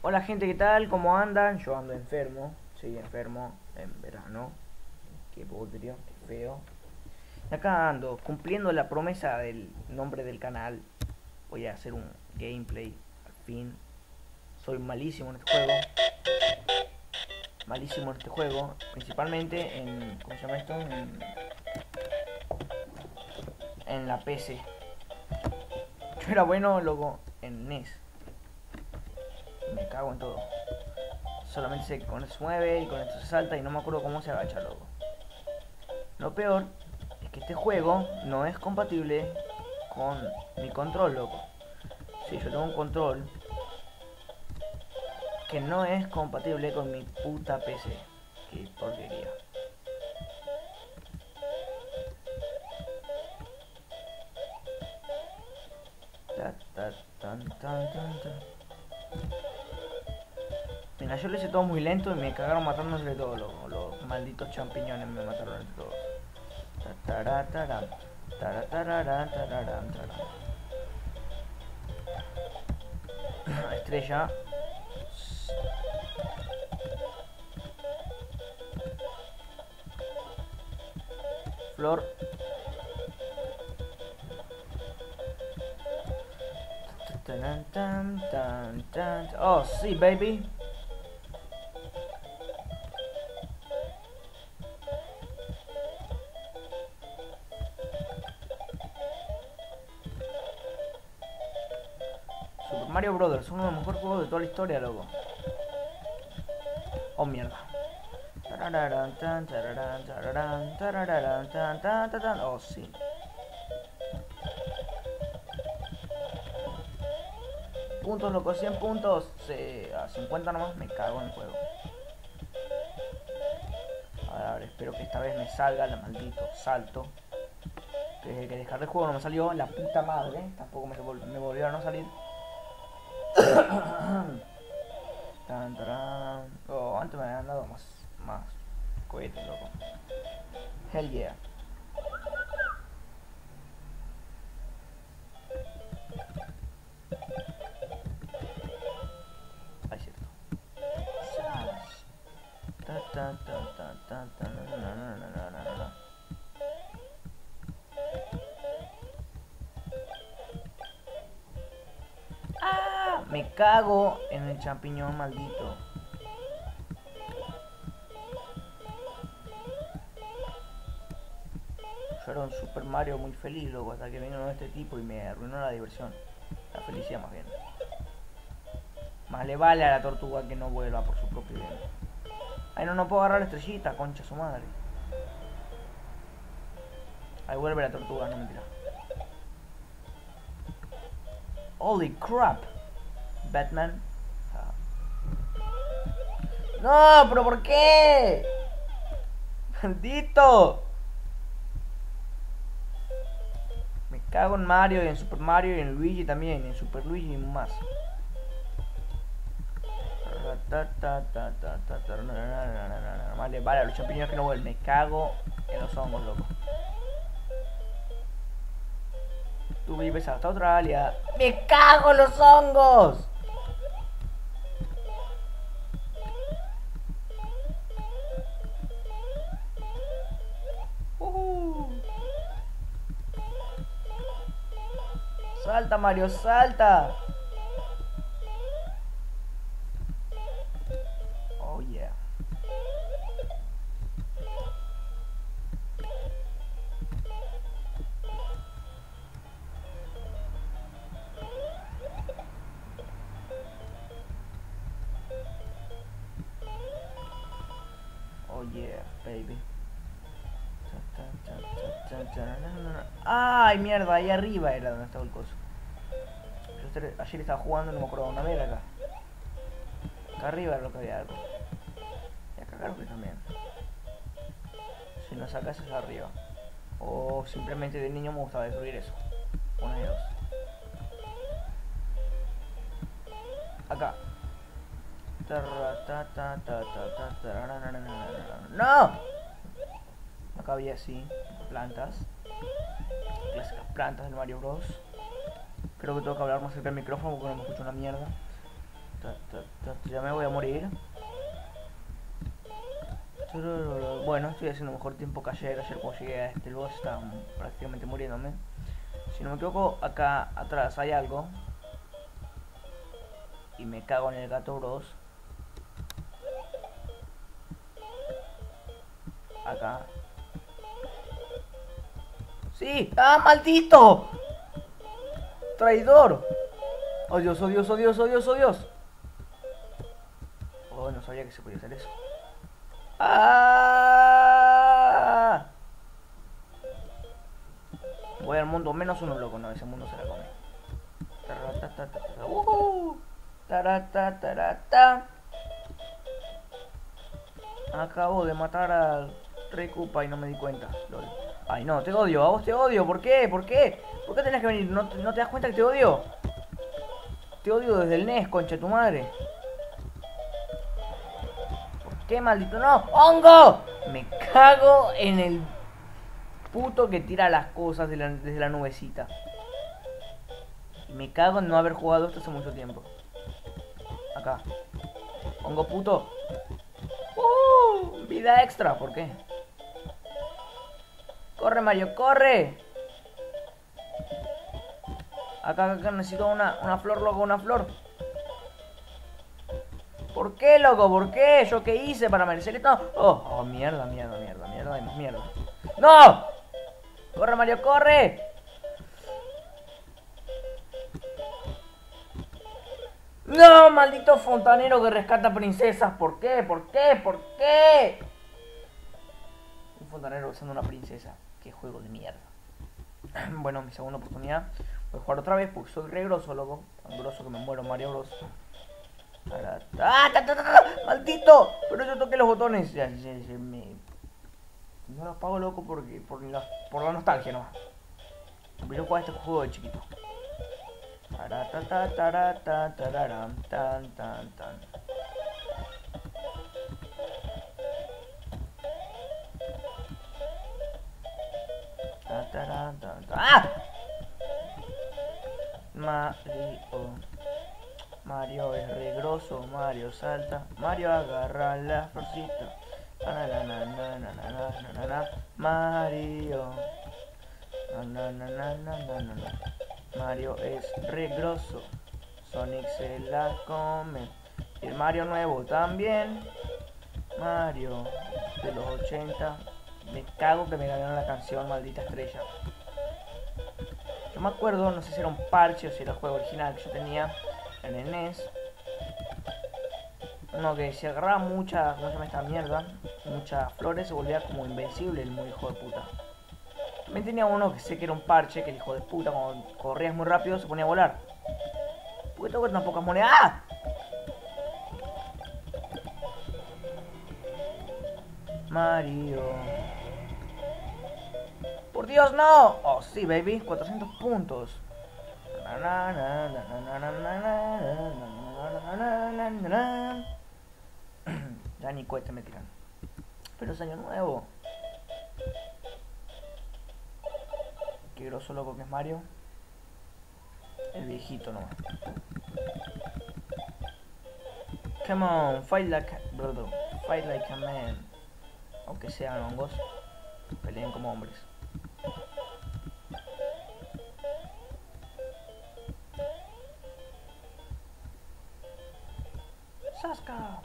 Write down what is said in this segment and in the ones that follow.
Hola gente, ¿qué tal? ¿Cómo andan? Yo ando enfermo, sí, enfermo en verano. Qué bodrio, qué feo. Y acá ando, cumpliendo la promesa del nombre del canal. Voy a hacer un gameplay, al fin. Soy malísimo en este juego. Malísimo en este juego. Principalmente en, ¿cómo se llama esto? En la PC. Yo era bueno, loco, en NES. Me cago en todo. Solamente sé que con esto se mueve y con esto se salta y no me acuerdo cómo se agacha, loco. Lo peor es que este juego no es compatible con mi control, loco. Sí, yo tengo un control que no es compatible con mi puta PC. Qué porquería. Ta, ta, tan, tan, tan, tan. Mira, yo lo hice todo muy lento y me cagaron matándose de todo, loco. Los malditos champiñones me mataron de todos. Taratararam, taratararam, tararam, tararam. Estrella. Flor. Tan, tan, tan, tan. Oh, sí, baby. Super Mario Brothers, uno de los mejores juegos de toda la historia, loco. Oh, mierda. Oh, sí. Puntos, loco, 100 puntos. A 50 nomás me cago en el juego. A ver, espero que esta vez me salga el maldito salto. Desde que dejar el juego no me salió, la puta madre. Tampoco me volvieron a salir. Oh, antes me habían dado más cohetes, loco. Hell yeah. Ahí cierto. ¡Ah! Me cago en el champiñón maldito. Yo era un Super Mario muy feliz, loco, hasta que vino este tipo y me arruinó la diversión. La felicidad más bien. Más le vale a la tortuga que no vuelva por su propio bien. Ay, no puedo agarrar la estrellita, concha su madre. Ahí vuelve la tortuga, no mentira. Holy crap. Batman. No, pero ¿por qué? Maldito. Me cago en Mario y en Super Mario y en Luigi también, y en Super Luigi y más. Vale, vale, los champiñones que no vuelven. Me cago en los hongos, loco. Tú vives hasta Australia. ¡Me cago en los hongos! Salta, Mario, salta. Oh yeah. Oh yeah, baby. Ay, mierda, ahí arriba era donde estaba el coso. Yo ayer estaba jugando y no me acuerdo dónde ver acá. Acá arriba era lo que había algo. Y acá creo que también. Si no sacas es arriba. O simplemente de niño me gustaba destruir eso. Una de dos. Acá. ¡No! Acá había así plantas. Clásicas plantas del Mario Bros. Creo que tengo que hablar más cerca del micrófono porque no me escucho una mierda. Ya me voy a morir. Bueno, estoy haciendo mejor tiempo que ayer. Ayer cuando llegué a este boss estaba prácticamente muriéndome. Si no me equivoco, acá atrás hay algo. Y me cago en el gato bros. Acá. ¡Sí! ¡Ah, maldito! ¡Traidor! ¡Oh Dios, oh Dios, oh Dios, oh Dios, oh Dios! Oh, no sabía que se podía hacer eso. ¡Ah! Voy al mundo menos uno loco, no, ese mundo se la come. Tarata. Acabo de matar al Rey Koopa y no me di cuenta. Lol. Ay no, te odio, a vos te odio, ¿por qué? ¿Por qué? ¿Por qué tenés que venir? ¿No te das cuenta que te odio? Te odio desde el NES, concha de tu madre. ¿Por qué, maldito? ¡No! ¡Hongo! Me cago en el puto que tira las cosas desde la nubecita. Y me cago en no haber jugado esto hace mucho tiempo. Acá. Hongo puto. Vida extra, ¿por qué? ¡Corre, Mario, corre! Acá necesito una flor, loco, una flor. ¿Por qué, loco? ¿Por qué? ¿Yo qué hice para merecer esto? Oh, mierda. Hay más mierda. ¡No! ¡Corre, Mario, corre! ¡No, maldito fontanero que rescata princesas! ¿Por qué? ¿Por qué? ¿Por qué? Un fontanero usando una princesa. ¡Qué juego de mierda! Bueno, mi segunda oportunidad. Voy a jugar otra vez porque soy re grosso, loco. Tan grosso que me muero, Mario Bros. ¡Ah! ¡Maldito! Pero yo toqué los botones. No los pago, loco, porque por la nostalgia, ¿no? Yo jugaba este juego de chiquito. ¡Ah! Mario es re grosso, Mario salta, Mario agarra la florcita. Mario. Mario es re grosso, Sonic se la come. Y el Mario nuevo también. Mario de los 80. Me cago que me ganaron la canción, maldita estrella. Yo me acuerdo, no sé si era un parche o si era el juego original que yo tenía en el NES. No, que si agarraba mucha, ¿cómo se llama esta mierda? Muchas flores, se volvía como invencible el muy hijo de puta. También tenía uno que sé que era un parche, que el hijo de puta cuando corrías muy rápido se ponía a volar. ¿Por qué tengo tan pocas monedas? ¡Ah! Mario. ¡Por Dios, no! Oh, sí, baby. 400 puntos. Ya ni cohete me tiran. Pero es año nuevo. Qué groso loco que es Mario. El viejito nomás. Come on, fight like a man. Aunque sean hongos, peleen como hombres. Sasuke.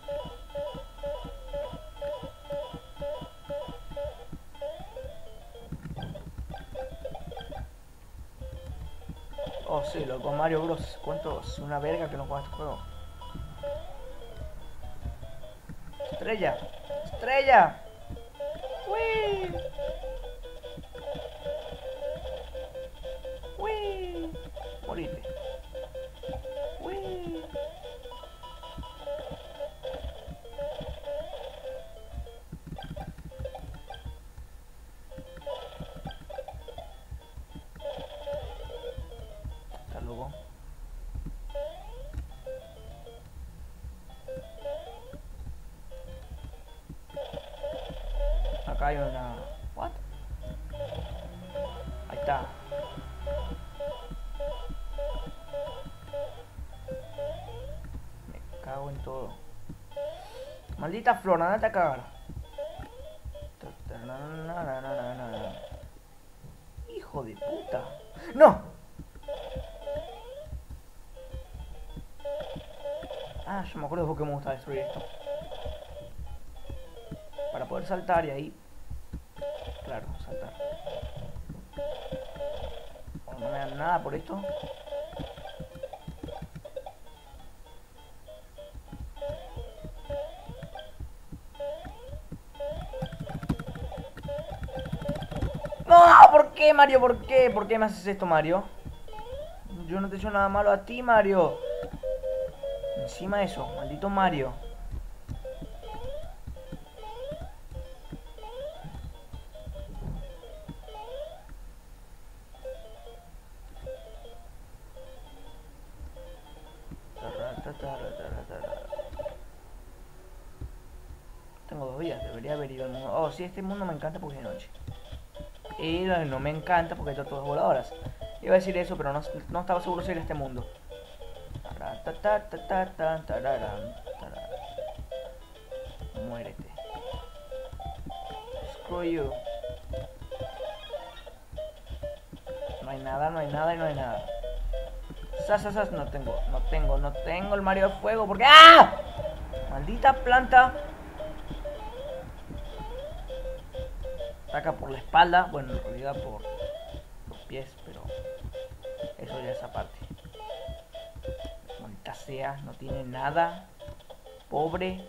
Oh sí, loco, Mario Bros. ¿Cuánto es una verga que no juega este juego? Estrella. Estrella. ¡Uy! ¡Uy! Morite. ¡Uy! Está loco. Acá hay una... ¿What? Ahí está. Me cago en todo. Maldita flor, andate a cagar. Hijo de puta. ¡No! Ah, yo me acuerdo porque me gusta destruir esto. Para poder saltar y ahí... Claro, saltar. No me dan nada por esto. ¡No! ¿Por qué, Mario? ¿Por qué? ¿Por qué me haces esto, Mario? Yo no te he hecho nada malo a ti, Mario. Encima de eso, maldito Mario. Tengo 2 días, debería haber ido al mundo. Oh, sí, este mundo me encanta porque es de noche. Y no me encanta porque hay tortugas voladoras. Iba a decir eso, pero no estaba seguro si era este mundo. Muérete. Screw you. No hay nada, no hay nada y no hay nada. Sas, no tengo el Mario de fuego porque... ¡Ah! Maldita planta. Ataca por la espalda, bueno, en realidad por los pies, pero eso ya es aparte. Maldita sea, no tiene nada. Pobre.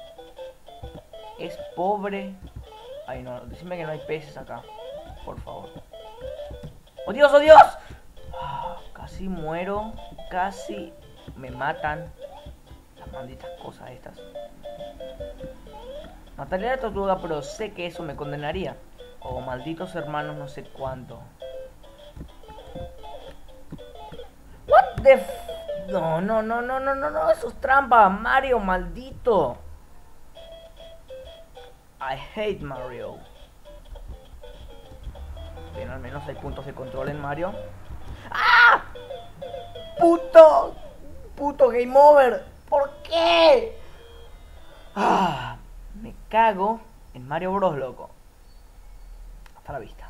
Es pobre. Ay, no, decime que no hay peces acá, por favor. ¡Oh Dios, oh Dios! Casi muero, casi me matan. Las malditas cosas estas. Mataría a la tortuga, pero sé que eso me condenaría. Oh, malditos hermanos, no sé cuánto. What the f... No, eso es trampa, Mario, maldito. I hate Mario. Bien, al menos hay puntos de control en Mario. ¡Ah! Puto game over. ¿Por qué? Ah, me cago en Mario Bros, loco. Hasta la vista.